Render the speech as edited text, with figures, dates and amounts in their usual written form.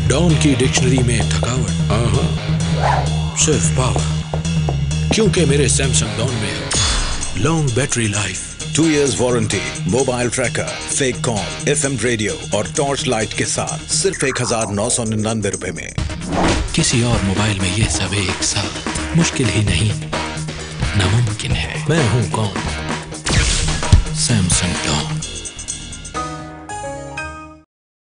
Don की dictionary में थकावट, सिर्फ पावर, क्योंकि मेरे सैमसंग डॉन में है long battery life, 2 years warranty, mobile tracker, fake call, FM radio और टॉर्च लाइट के साथ सिर्फ 1999 रुपए में। किसी और मोबाइल में ये सब एक साथ मुश्किल ही नहीं, नामुमकिन है। मैं हूं कौन? Samsung don.